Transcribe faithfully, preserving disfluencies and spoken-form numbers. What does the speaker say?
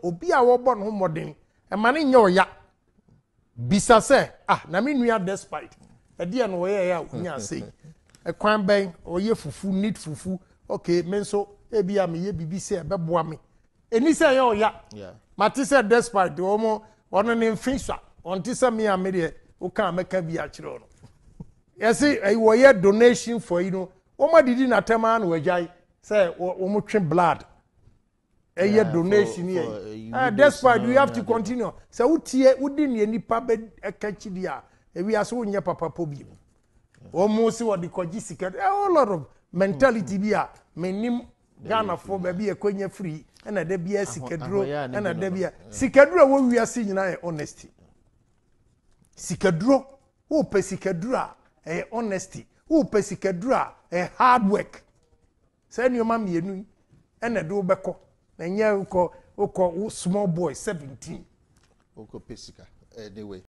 obi a wo bo no modern e ma ne nye oya bisa se ah na me nua despite e de no ye ya unya sei e kwan ben oye fufu need fufu okay me nso e bia me ye bibi se e beboa me eni se ye oya yeah mati se despite wo mo ono ne mfinsa onti se me ame de o kan meka bi a kire no yesi e wo ye donation for you know wo ma didi na tema na wajai say wo mo twe blood e ye donation ye eh despite you have to continue say utie udi ne nipa be ekachidi a e wi aso nye papa po bi wo mo si wo de koji sika a lot of mentality bi a menim Ghana for baby e konya free na da bia sikaduro na da bia sikaduro wo wi ase nyina e honesty sikaduro wo pe sikaduro a e honesty wo pe sikaduro a e hard work say ni o ma mienu na do beko na nya ko ko small boy seventeen oko pesika anyway